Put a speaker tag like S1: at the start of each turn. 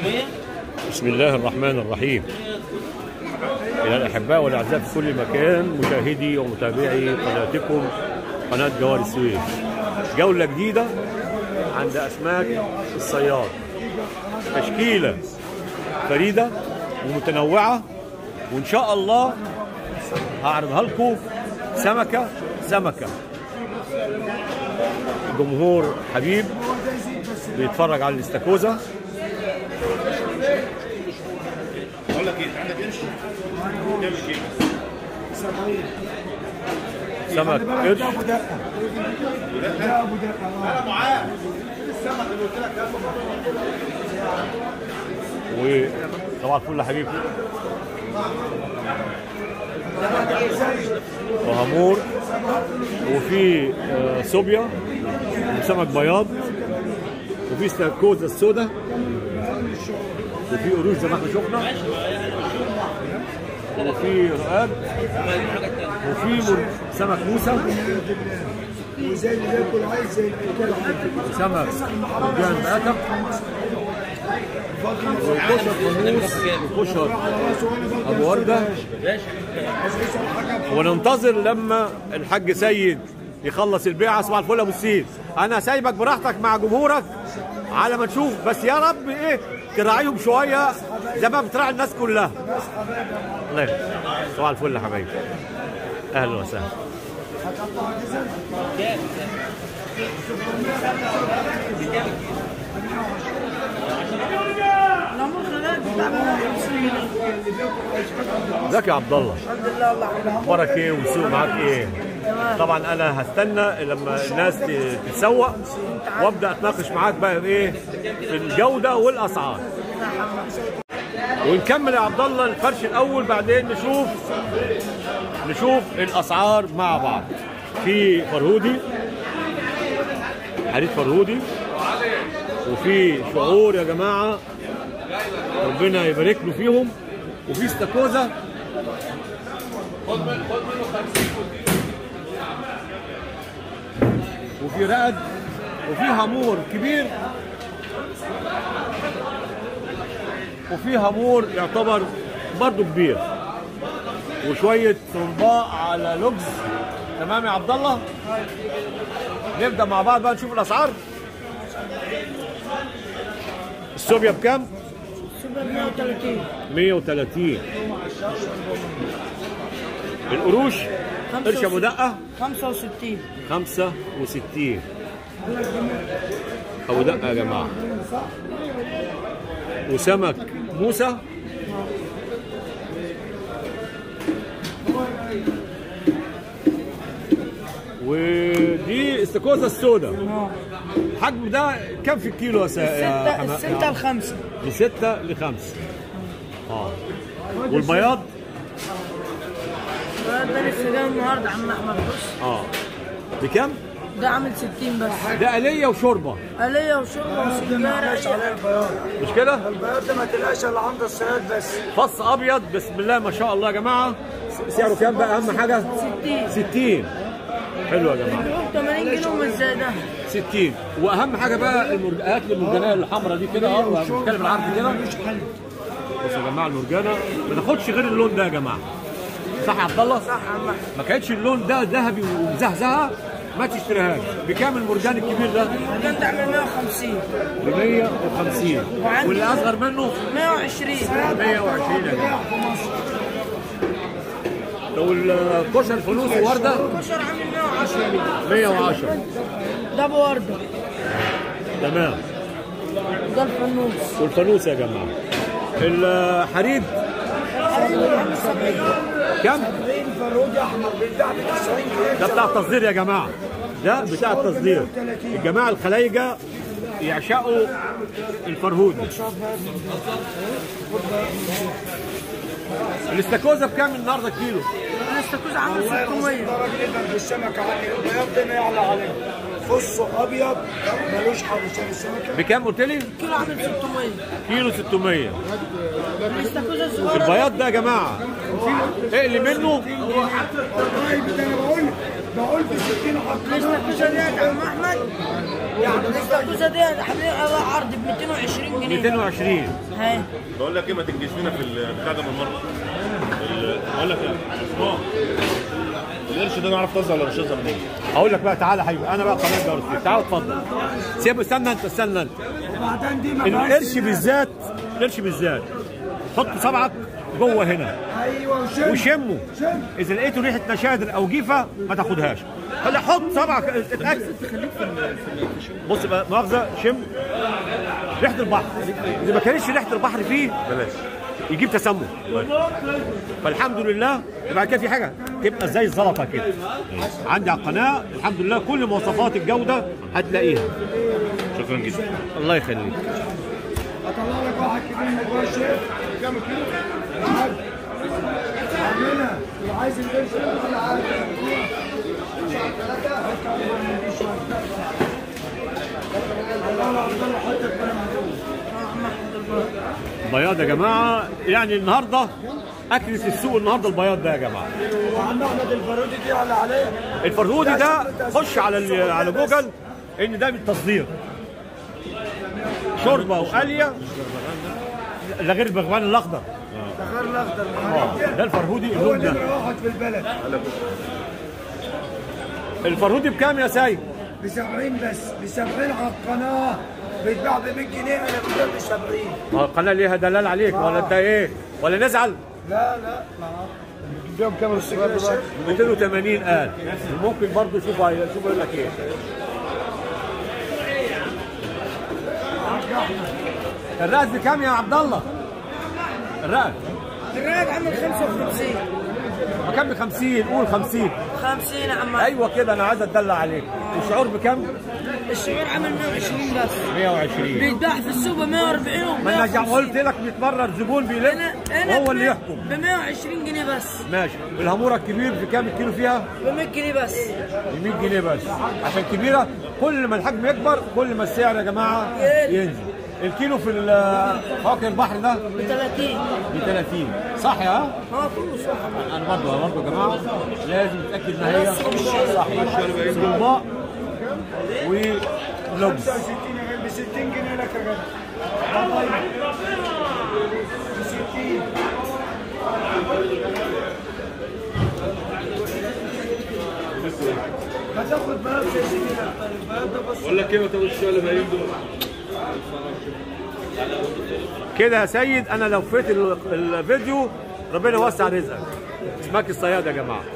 S1: بسم الله الرحمن الرحيم. إلى الأحباء والأعزاء في كل مكان، مشاهدي ومتابعي قناتكم قناة جوهر السويس. جولة جديدة عند أسماك الصياد، تشكيلة فريدة ومتنوعة، وإن شاء الله هعرضها لكم سمكة سمكة. جمهور حبيب بيتفرج على الاستاكوزا.
S2: بقول لك ايه، انت عندك قرش؟ كام كيلو؟
S1: سمك قرش.
S2: انا معاه السمك اللي قلت لك
S1: وطبعا فل حبيبي وهامور، وفي صوبيا وسمك بياض، وفي استاكوزا السوداء، وفي قروش زي ما احنا شفنا، وفي رقاب، وفي سمك موسى،
S3: وزي اللي بياكل عايز زي
S1: وسمك مرجان بقاكا، وكشر فانوس، وكشر ابو ورده. وننتظر لما الحاج سيد يخلص البيعه. صباح الفل يا ابو السيد، انا سايبك براحتك مع جمهورك على ما تشوف، بس يا رب ايه تراعيهم شويه زي ما بتراعي الناس كلها. الله يخليك. صباح الفل يا حبايبي، اهلا وسهلا. ازيك يا عبد الله؟
S3: الحمد لله. الله
S1: اخبارك ايه والسوق معاك ايه؟ طبعا انا هستنى لما الناس تتسوق وابدا اتناقش معاك بقى ايه في الجوده والاسعار، ونكمل يا عبد الله الفرش الاول، بعدين نشوف الاسعار مع بعض. في فرهودي، حديد فرهودي، وفي شعور يا جماعه ربنا يبارك له فيهم، وفي استاكوزا، وفي رقد، وفي هامور كبير، وفي هامور يعتبر برضو كبير، وشويه صنباء على لوكس. تمام يا عبد الله؟ نبدا مع بعض بقى نشوف الاسعار. السوبيا بكام؟ 130. القروش قرش ابو دقه 65 ابو دقه يا جماعه. وسمك موسى ودي استاكوزا السوداء. الحجم ده كم في الكيلو يا حماد؟
S3: 6 ل 5.
S1: من 6 ل 5. والبياض
S3: ده لسه جاي النهارده عم احمد. بص
S1: بكام؟
S3: ده عامل 60 بس.
S1: ده آلية وشوربه.
S3: آلية وشوربه وسجاره.
S1: مش كده؟
S3: البياض ده ما تلاقيش الا عند الصياد بس.
S1: فص ابيض بسم الله ما شاء الله يا جماعه. سعره كام بقى اهم حاجه؟ 60. حلو يا جماعه.
S3: 80 جنيه ومش زي ده.
S1: 60. واهم حاجه بقى هات لي المرجانيه الحمراء دي كده، بنتكلم العرض كده. بصوا يا جماعه المرجانه ما تاخدش غير اللون ده يا جماعه. صح يا عبد الله؟
S3: صح يا عم.
S1: ما كانتش اللون ده ذهبي ومزهزهه ما تشتريهاش. بكام المرجان الكبير ده؟
S3: المرجان ده عامل 150.
S1: ب 150. واللي اصغر منه
S3: 120.
S1: 120 يا جماعه. لو الكشر فلوس ورده
S3: الكشر عامل 110.
S1: 110.
S3: ده بورده.
S1: تمام.
S3: ده الفانوس.
S1: والفانوس يا جماعه. الحريد كم؟
S3: فرودي احمر بيتباع ب 90 جنيه.
S1: ده بتاع التصدير يا جماعه، ده بتاع التصدير. الجماعه الخلايجه يعشقوا الفرهود. الاستاكوزا بكام النهارده الكيلو؟
S3: الاستاكوزا عامل 600.
S4: درجة يقدر بالسمكة عالية، البياض ده ما يعلى عليه. فصه أبيض ملوش حل شايف السمكة.
S1: بكام قلت لي؟
S3: كيلو عامل 600.
S1: كيلو 600.
S3: الاستاكوزا الصغيرة
S1: البياض ده يا جماعه اقلي منه.
S4: طيب ده أنا بقول ب 60 حق.
S3: الاستاكوزا دي يا عم احمد الاستاكوزا دي حبيبي عرض ب 220 جنيه.
S1: 220.
S3: هاي
S2: بقول لك ايه، ما تنجز لنا في البتاع ده من مره. بقول لك ايه عثمان، القرش ده نعرف طازه ولا مش طازه منين؟
S1: هقول لك بقى تعالى يا حبيبي، انا بقى قناه جارتي، تعالى اتفضل. سيبه، استنى انت، استنى انت.
S4: وبعدين دي ما
S1: القرش بالذات، القرش بالذات حط صبعك جوه هنا
S4: ايوه
S1: وشمه. اذا لقيته ريحه نشادر او جيفه ما تاخدهاش. خلي حط صبعك اتاكد. بص بقى مؤاخذه، شم ريحه البحر. اذا ما كانش ريحه البحر فيه
S2: بلاش،
S1: يجيب تسمم. فالحمد لله. بعد كده في حاجه تبقى زي الزلطه كده. عندي على القناه الحمد لله كل مواصفات الجوده هتلاقيها.
S2: شكرا جدا.
S1: الله يخليك.
S4: اطلع لك واحد كبير من جوه الشيخ. كام كيلو؟ عاملها وعايز القرش ولا عايز
S1: بياض يا جماعه، يعني النهارده اكلة السوق النهارده البياض ده يا جماعه.
S4: وعند احمد الفرودي دي على عليه.
S1: الفرهودي ده خش على جوجل ان ده بالتصدير. شوربه وقاليه، ده غير البغبان الاخضر.
S4: ده غير الاخضر.
S1: ده الفرهودي
S4: هو
S1: اللون ده.
S4: نمرة واحد في البلد.
S1: الفرهودي بكام يا سيد؟
S4: ب 70 بس، ب 70 على القناه. بيتباع ب 100 جنيه، انا بجيب ب 70.
S1: القناه ليها دلال عليك ولا انت ايه؟ ولا نزعل؟
S4: لا بتديهم كام الصغير دلوقتي؟
S1: 280 قال. ممكن برضه شوفوا يقول لك ايه. الرقد بكام يا عبد الله؟ الرقد
S3: الراجل عامل 55.
S1: بكام؟ ب 50. قول 50.
S3: 50 يا عم.
S1: ايوه كده، انا عايز اتدلع عليك. الشعور بكام؟
S3: الشعور عامل 120 بس.
S1: 120.
S3: بيتباع في السوق ب 140 و
S1: ما انا قلت لك 100 مره الزبون بيلف هو اللي يحكم.
S3: ب 120 جنيه بس.
S1: ماشي. الهاموره الكبير بكام الكيلو فيها؟
S3: ب 100 جنيه بس.
S1: ب 100 جنيه بس عشان كبيره. كل ما الحجم يكبر كل ما السعر يا جماعه ينزل. الكيلو في فواكه البحر ده
S3: ب 30.
S1: ب 30. صح يا؟
S3: اه كله صح.
S1: انا برضه يا جماعه لازم اتاكد ان هي صح. صباع ولبس.
S4: 65 ب 60 جنيه لك يا جدع. ب 60. هتاخد بقى ب 60.
S2: بقول لك ايه، ما تاخدش ولا باين دول.
S1: كده يا سيد، انا لو فيت الفيديو ربنا يوسع رزقك. اسمك الصياد يا جماعه.